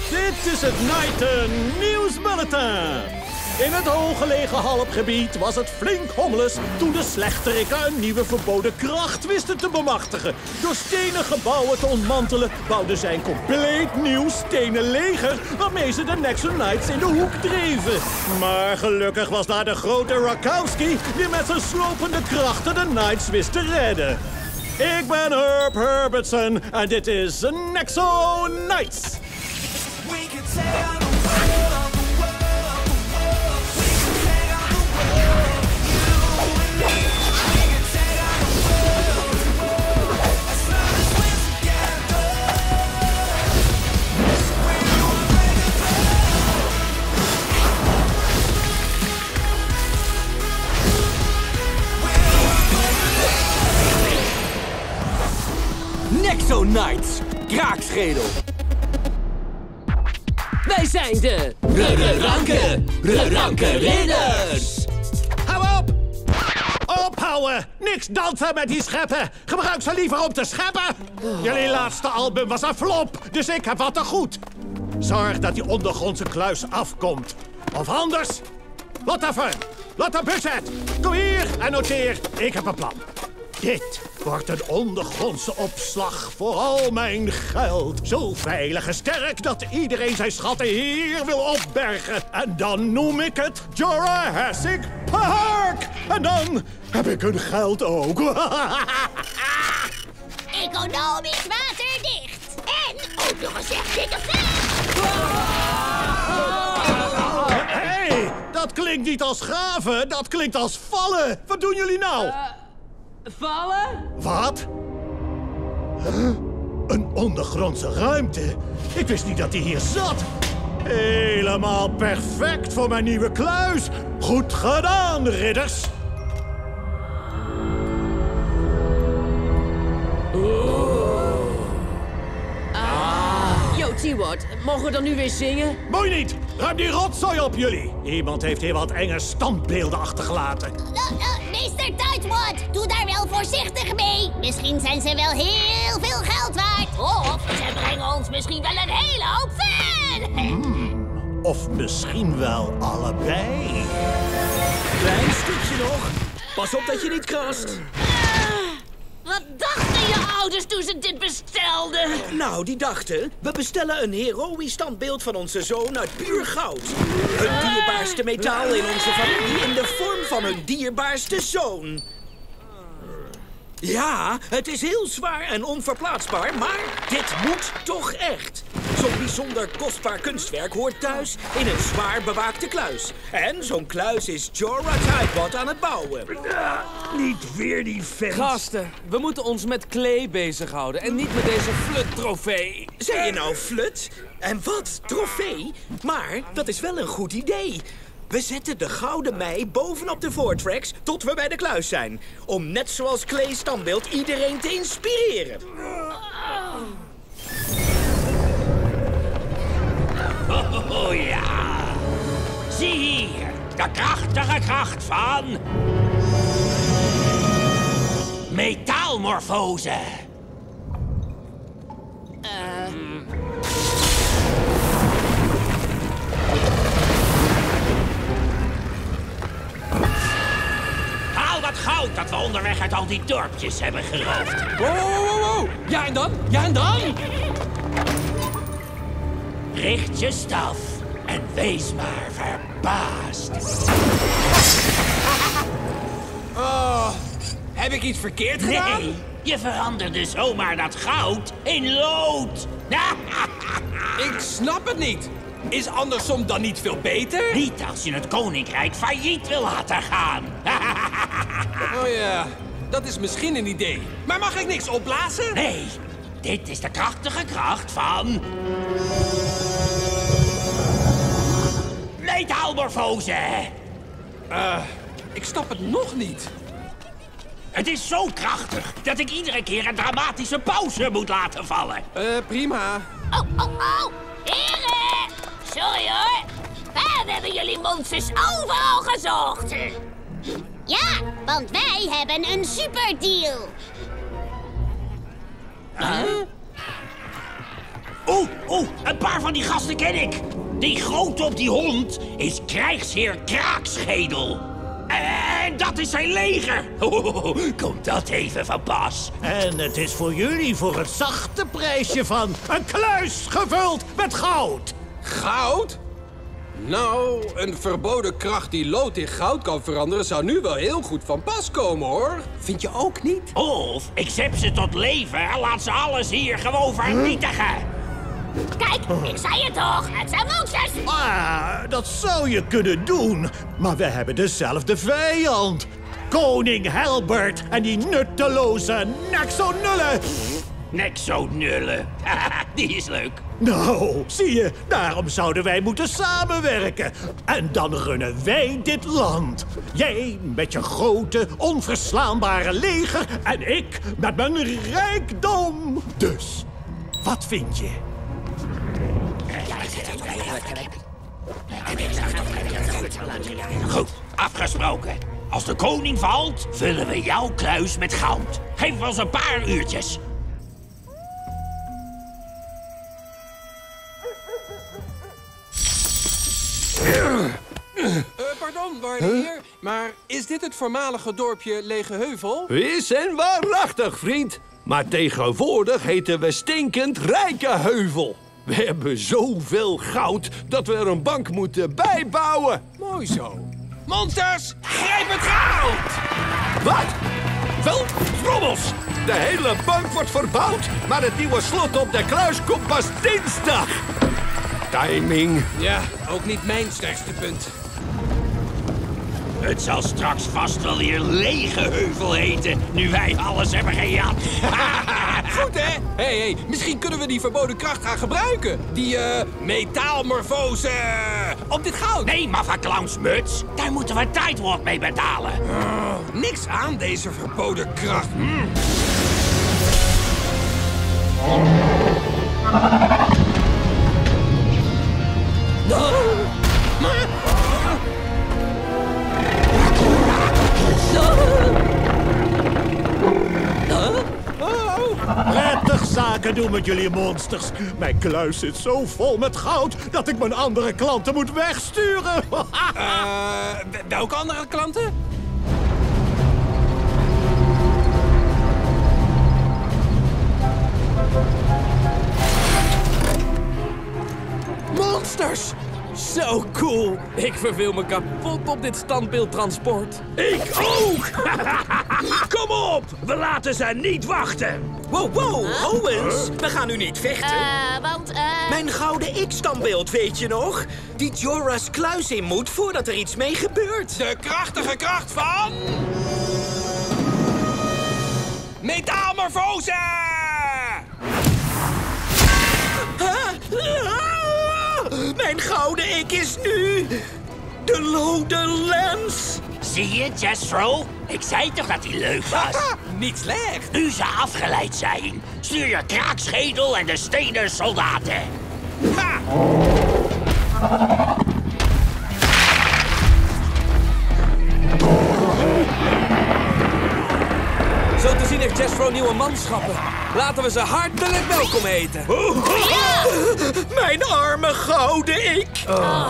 Dit is het Night News Bulletin. In het hooggelegen halfgebied was het flink hommeles toen de slechterikken een nieuwe verboden kracht wisten te bemachtigen. Door stenen gebouwen te ontmantelen bouwden zij een compleet nieuw stenen leger waarmee ze de Nexo Knights in de hoek dreven. Maar gelukkig was daar de grote Rakowski die met zijn slopende krachten de Knights wist te redden. Ik ben Herb Herbertson en dit is Nexo Knights. Nexo Knights, kraakschedel. Wij zijn de Ranke Ridders. Hou op! Ophouden! Niks dansen met die scheppen! Gebruik ze liever om te scheppen! Jullie laatste album was een flop, dus ik heb wat te goed. Zorg dat die ondergrondse kluis afkomt. Of anders, whatever. Laat een budget. Kom hier en noteer. Ik heb een plan. Dit wordt een ondergrondse opslag voor al mijn geld. Zo veilig en sterk dat iedereen zijn schatten hier wil opbergen. En dan noem ik het Jurassic Park. En dan heb ik een geld ook. Economisch waterdicht. En ook nog eens echt dikke vet. Hey, dat klinkt niet als graven, dat klinkt als vallen. Wat doen jullie nou? Vallen? Wat? Huh? Een ondergrondse ruimte? Ik wist niet dat die hier zat. Helemaal perfect voor mijn nieuwe kluis. Goed gedaan, ridders. Yo, T-Ward, mogen we dan nu weer zingen? Mooi niet. Ruim die rotzooi op jullie. Iemand heeft hier wat enge standbeelden achtergelaten. Meester Tightwad, doe daar wel voorzichtig mee. Misschien zijn ze wel heel veel geld waard. Of ze brengen ons misschien wel een hele hoop fan. Of misschien wel allebei. Klein stukje nog. Pas op dat je niet krast. Wat dachten je ouders toen ze dit bestelden? Nou, die dachten, we bestellen een heroïsch standbeeld van onze zoon uit puur goud. Het dierbaarste metaal in onze familie in de vorm van hun dierbaarste zoon. Ja, het is heel zwaar en onverplaatsbaar, maar dit moet toch echt. Zo'n bijzonder kostbaar kunstwerk hoort thuis in een zwaar bewaakte kluis. En zo'n kluis is Jorah Tightwad aan het bouwen. Niet weer die vent. Gasten, we moeten ons met Clay bezighouden en niet met deze flut-trofee. Zei je nou flut? En wat? Trofee? Maar dat is wel een goed idee. We zetten de Gouden Mei bovenop de voortracks tot we bij de kluis zijn. Om net zoals Clay's standbeeld iedereen te inspireren. Oh ja. Zie hier, de krachtige kracht van metaalmorfose. Haal dat goud dat we onderweg uit al die dorpjes hebben geroofd. Wow. Ja, en dan? Ja, en dan? Richt je staf en wees maar verbaasd. Oh, heb ik iets verkeerd gedaan? Nee, je veranderde zomaar dat goud in lood. Ik snap het niet. Is andersom dan niet veel beter? Niet als je het koninkrijk failliet wil laten gaan. Oh ja, dat is misschien een idee. Maar mag ik niks opblazen? Nee, dit is de krachtige kracht van metaalmorfose. Ik snap het nog niet. Het is zo krachtig dat ik iedere keer een dramatische pauze moet laten vallen. Prima. Oh. Heren! Sorry hoor. We hebben jullie monsters overal gezocht. Ja, want wij hebben een superdeal. Een paar van die gasten ken ik. Die grote op die hond is krijgsheer Kraakschedel. En dat is zijn leger. Komt dat even van pas. En het is voor jullie voor het zachte prijsje van een kluis gevuld met goud. Goud? Nou, een verboden kracht die lood in goud kan veranderen... zou nu wel heel goed van pas komen, hoor. Vind je ook niet? Of ik zet ze tot leven en laat ze alles hier gewoon vernietigen. Kijk, ik zei het toch. Het zijn monsters. Dat zou je kunnen doen. Maar we hebben dezelfde vijand. Koning Helbert en die nutteloze Nexonullen. Nexonullen. Die is leuk. Nou, zie je, daarom zouden wij moeten samenwerken. En dan runnen wij dit land. Jij met je grote, onverslaanbare leger en ik met mijn rijkdom. Dus, wat vind je? Goed, afgesproken. Als de koning valt, vullen we jouw kluis met goud. Geef ons een paar uurtjes. Pardon, waarde heer, maar is dit het voormalige dorpje Lege Heuvel? Is en waarachtig, vriend. Maar tegenwoordig heten we stinkend Rijke Heuvel. We hebben zoveel goud dat we er een bank moeten bijbouwen. Mooi zo. Monsters, grijp het goud! Wat? Wel, trommels. De hele bank wordt verbouwd, maar het nieuwe slot op de kluis komt pas dinsdag. Timing. Ja, ook niet mijn sterkste punt. Het zal straks vast wel weer Lege Heuvel heten, nu wij alles hebben gejat. Goed, hè? Hé, misschien kunnen we die verboden kracht gaan gebruiken. Die, metaalmorfose op dit goud. Nee, maffa clownsmuts. Daar moeten we Tightwad mee betalen. Niks aan deze verboden kracht. Prettig zaken doen met jullie monsters. Mijn kluis zit zo vol met goud dat ik mijn andere klanten moet wegsturen. Welke andere klanten? Monsters! Zo cool! Ik verveel me kapot op dit standbeeldtransport. Ik ook! Kom op, we laten ze niet wachten. Wow, Owens, we gaan nu niet vechten. Want, Mijn gouden X-standbeeld, weet je nog? Die Jorah's kluis in moet voordat er iets mee gebeurt. De krachtige kracht van... metaalmorfose! Mijn gouden ik is nu... de lode lens. Zie je, Jethro? Ik zei toch dat hij leuk was? Niet slecht. Nu ze afgeleid zijn, stuur je Kraakschedel en de stenen soldaten. Ha! Zo te zien heeft Jethro nieuwe manschappen. Laten we ze hartelijk welkom heten. Mijn arme gouden ik.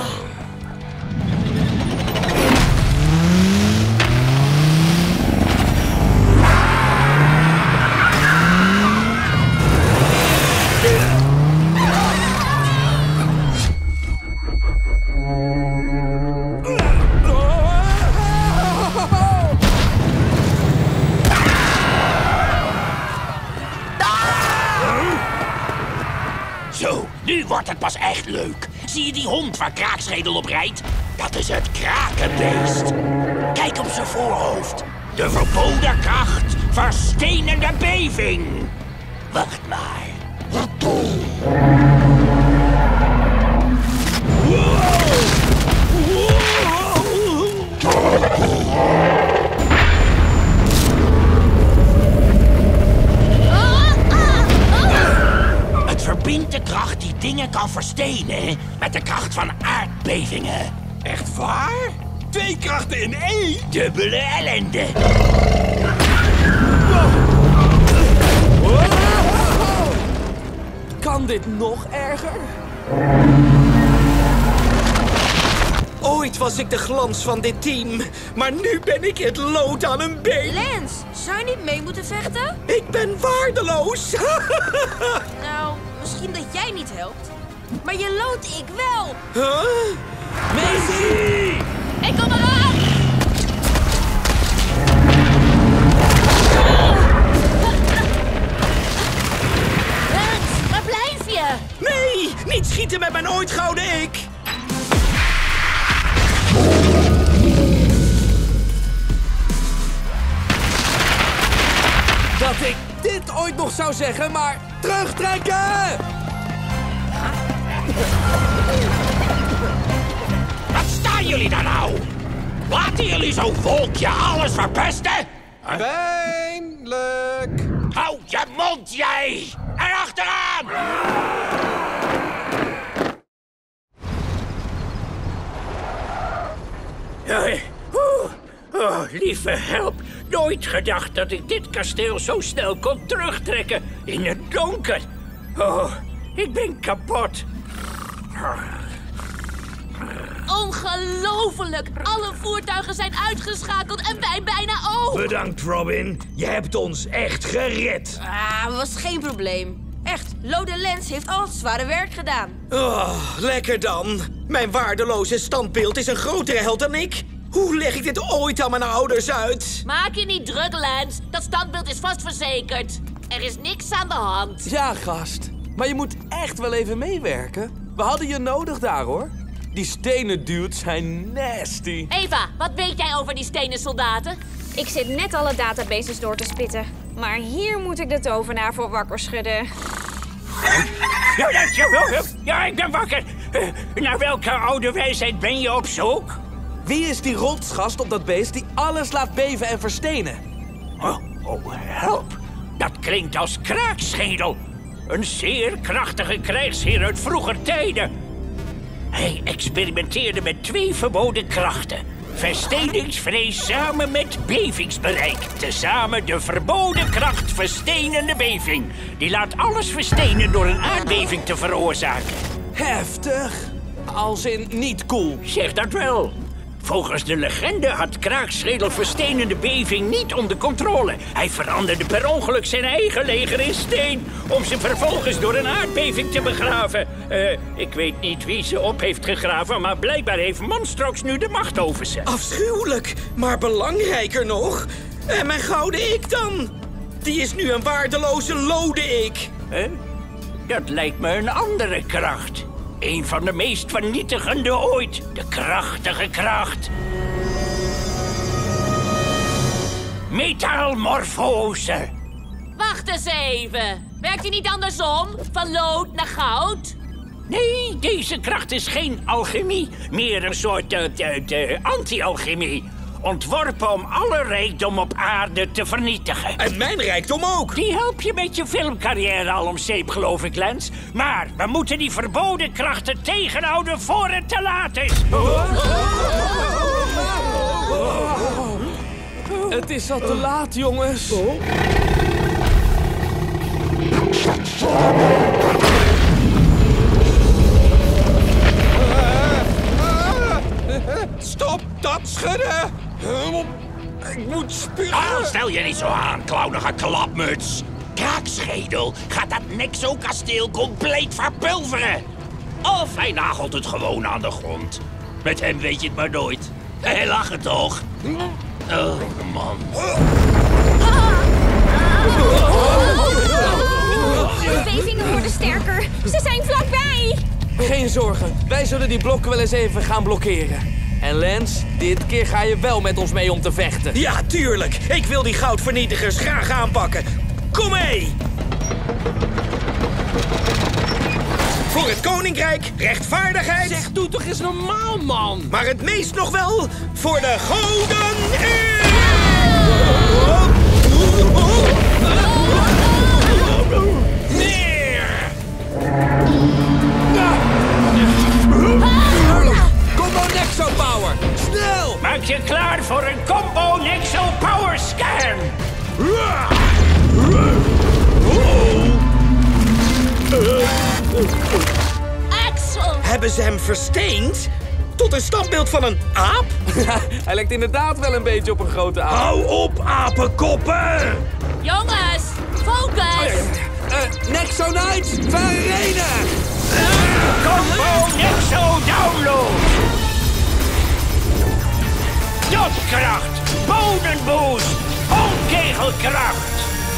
Zo, nu wordt het pas echt leuk. Zie je die hond waar Kraakschedel op rijdt? Dat is het krakenbeest. Kijk op zijn voorhoofd. De verboden kracht, verstenende beving. Wacht maar. Het verbindt de kracht die dingen kan verstenen met de kracht van aardbevingen. Echt waar? 2 krachten in 1? Dubbele ellende. Kan dit nog erger? Ooit was ik de glans van dit team, maar nu ben ik het lood aan een been. Lance, zou je niet mee moeten vechten? Ik ben waardeloos. Nou, misschien dat jij niet helpt. Maar je lood ik wel. Huh? Macy! Ik kom eraan! Lance, waar blijf je? Nee, niet schieten met mijn ooit gouden ik. Dat ik dit ooit nog zou zeggen, maar terugtrekken! Wat staan jullie daar nou? Laten jullie zo'n volkje alles verpesten? Pijnlijk. Hou je mond, jij! En achteraan! Oh, lieve help. Nooit gedacht dat ik dit kasteel zo snel kon terugtrekken in het donker. Oh, ik ben kapot. Ongelooflijk! Alle voertuigen zijn uitgeschakeld en wij bijna ook! Bedankt, Robin. Je hebt ons echt gered. Was geen probleem. Echt, Lode Lance heeft al het zware werk gedaan. Oh, lekker dan. Mijn waardeloze standbeeld is een grotere held dan ik. Hoe leg ik dit ooit aan mijn ouders uit? Maak je niet druk, Lance. Dat standbeeld is vast verzekerd. Er is niks aan de hand. Ja, gast. Maar je moet echt wel even meewerken. We hadden je nodig daar, hoor. Die stenen dudes zijn nasty. Eva, wat weet jij over die stenen soldaten? Ik zit net alle databases door te spitten. Maar hier moet ik de tovenaar voor wakker schudden. Ja, ik ben wakker. Naar welke oude wijsheid ben je op zoek? Wie is die rotsgast op dat beest die alles laat beven en verstenen? Oh, help. Dat klinkt als Kraakschedel. Een zeer krachtige krijgsheer uit vroeger tijden. Hij experimenteerde met 2 verboden krachten. Versteningsvrees samen met bevingsbereik. Tezamen de verboden kracht verstenende beving. Die laat alles verstenen door een aardbeving te veroorzaken. Heftig. Als in niet cool. Zeg dat wel. Volgens de legende had Kraakschedel verstenende beving niet onder controle. Hij veranderde per ongeluk zijn eigen leger in steen... om ze vervolgens door een aardbeving te begraven. Ik weet niet wie ze op heeft gegraven... maar blijkbaar heeft Monstrox nu de macht over ze. Afschuwelijk, maar belangrijker nog. En mijn gouden ik dan? Die is nu een waardeloze lode ik. Dat lijkt me een andere kracht. Een van de meest vernietigende ooit. De krachtige kracht. Metaalmorfose. Wacht eens even. Werkt hij niet andersom? Van lood naar goud? Nee, deze kracht is geen alchemie. Meer een soort anti-alchemie. Ontworpen om alle rijkdom op aarde te vernietigen. En mijn rijkdom ook. Die help je met je filmcarrière al om zeep, geloof ik, Lance. Maar we moeten die verboden krachten tegenhouden voor het te laat is. Het is al te laat, jongens. Stop dat schudden! Ik moet spugen. Stel je niet zo aan, clownige klapmuts. Kraakschedel gaat dat Nexo-kasteel compleet verpulveren. Of hij nagelt het gewoon aan de grond. Met hem weet je het maar nooit. Hij lacht toch? Oh, man. De bevingen worden sterker. Ze zijn vlakbij. Geen zorgen. Wij zullen die blokken wel eens even gaan blokkeren. En Lance, dit keer ga je wel met ons mee om te vechten. Ja, tuurlijk. Ik wil die goudvernietigers graag aanpakken. Kom mee! Voor het koninkrijk, rechtvaardigheid. Zeg, doe toch eens normaal, man. Maar het meest nog wel voor de gouden eeuw! Combo Nexo Power! Snel! Maak je klaar voor een Combo Nexo Power Scan! Hebben ze hem versteend? Tot een standbeeld van een aap? Hij lijkt inderdaad wel een beetje op een grote aap. Hou op, apenkoppen! Jongens, focus! Nexo Knights, verenigd! Combo Nexo download! Dotkracht, bodemboost, honkkegelkracht!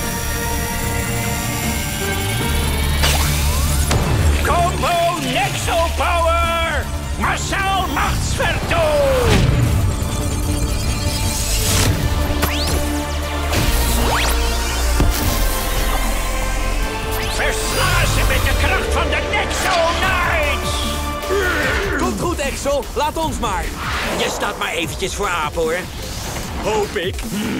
Combo Nexo power! Massaal machtsvertoon! Versla ze met de kracht van de Nexo Knights! Komt goed, Exo. Laat ons maar. Je staat maar eventjes voor aap, hoor. Hoop ik.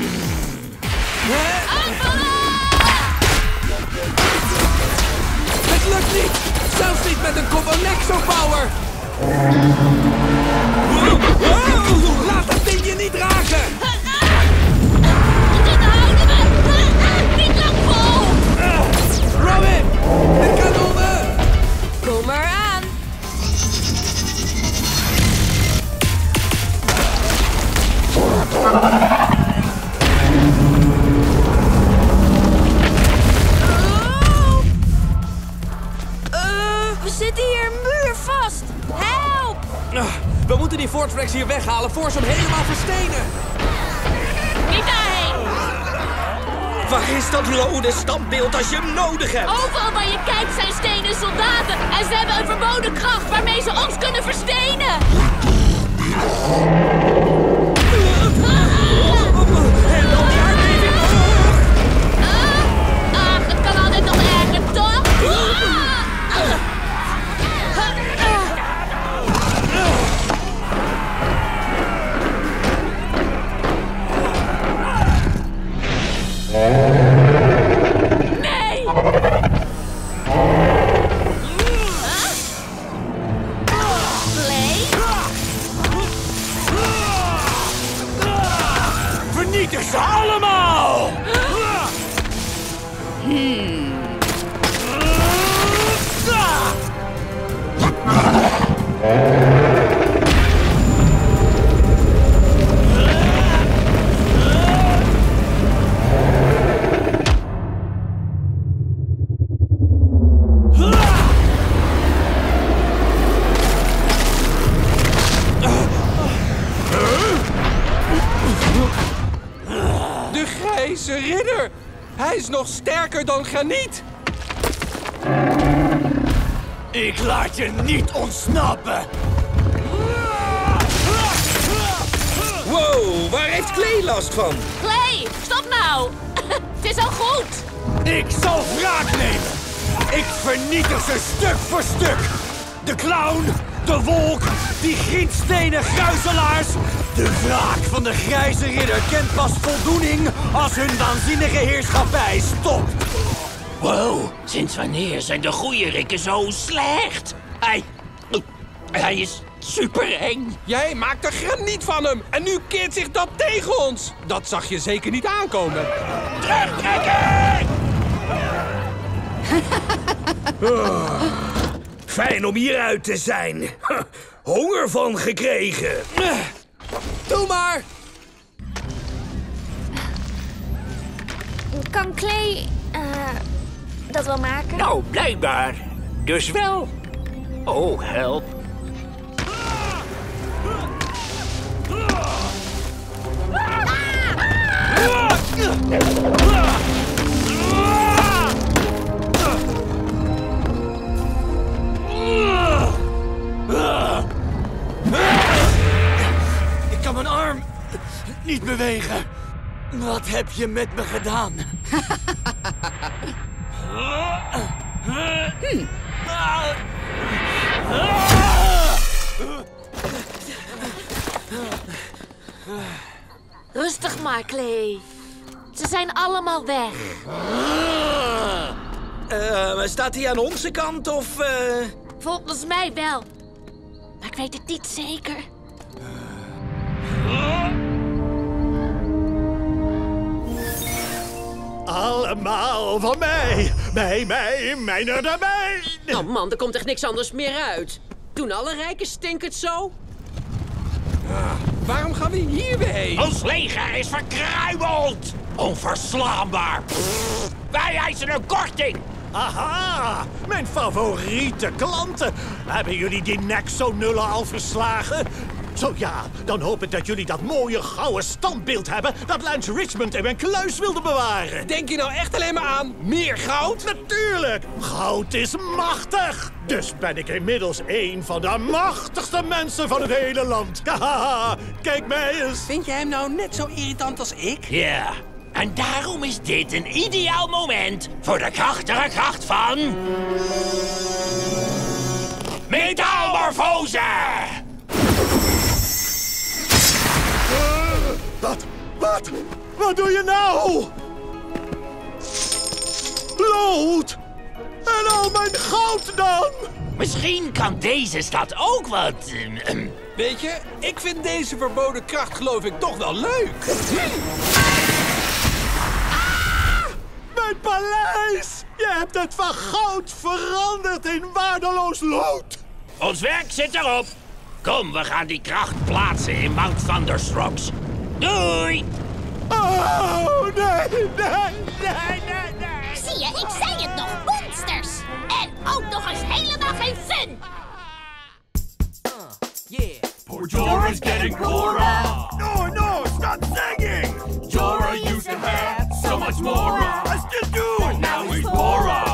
Het lukt niet. Zelfs niet met een combo Nexo power. Laat dat ding je niet raken. Dit houden we! Niet lang vol! Robin, de kanonnen. Kom eraan! We zitten hier muurvast! Help! We moeten die Fortrex hier weghalen voor ze hem helemaal verstenen. Niet daarheen! Waar is dat lode standbeeld als je hem nodig hebt? Overal waar je kijkt zijn stenen soldaten. En ze hebben een verboden kracht waarmee ze ons kunnen verstenen. En dan die aardbeving omhoog! Ach, het kan altijd nog erger, toch? Nee! Play? Vernietig ze allemaal! De grijze ridder! Hij is nog sterker dan graniet! Ik laat je niet ontsnappen! Wow, waar heeft Clay last van? Clay, stop nou! Het is al goed! Ik zal wraak nemen! Ik vernietig ze stuk voor stuk! De clown, de wolk, die grietstenen gruizelaars! De wraak van de grijze ridder kent pas voldoening als hun waanzinnige heerschappij stopt! Wow, sinds wanneer zijn de goeie rikken zo slecht? Hij is super eng. Jij maakt er graniet van hem en nu keert zich dat tegen ons! Dat zag je zeker niet aankomen. Terugtrekken! Fijn om hieruit te zijn. Honger van gekregen. Doe maar. Kan Clay dat wel maken? Nou, blijkbaar. Dus wel. Oh, help. Ik kan mijn arm niet bewegen. Wat heb je met me gedaan? Rustig maar, Clay. Ze zijn allemaal weg. Staat hij aan onze kant of... Volgens mij wel. Maar ik weet het niet zeker. Allemaal van mij. Mij, mijner de mij. Oh man, er komt echt niks anders meer uit. Doen alle rijken stinkend zo? Waarom gaan we hier weer heen? Ons leger is verkruimeld! Onverslaanbaar! Wij eisen een korting! Aha, mijn favoriete klanten. Hebben jullie die Nexo-nullen al verslagen? Zo ja, dan hoop ik dat jullie dat mooie gouden standbeeld hebben dat Lance Richmond in mijn kluis wilde bewaren. Denk je nou echt alleen maar aan meer goud? Natuurlijk, goud is machtig. Dus ben ik inmiddels een van de machtigste mensen van het hele land. Haha, kijk mij eens. Vind jij hem nou net zo irritant als ik? Ja, en daarom is dit een ideaal moment voor de krachtige kracht van... Metaalmorfose! Wat doe je nou? Lood! En al mijn goud dan? Misschien kan deze stad ook wat... Weet je, ik vind deze verboden kracht geloof ik toch wel leuk. Mijn paleis! Je hebt het van goud veranderd in waardeloos lood. Ons werk zit erop. Kom, we gaan die kracht plaatsen in Mount Thunderstrokes. Doei! Oh, nee. Zie je, ik zei het nog, monsters! En ook nog eens helemaal geen fun! Poor Jorah's getting poorer. No, stop singing! Jorah used to have so much more. I still do. But now he's poorer.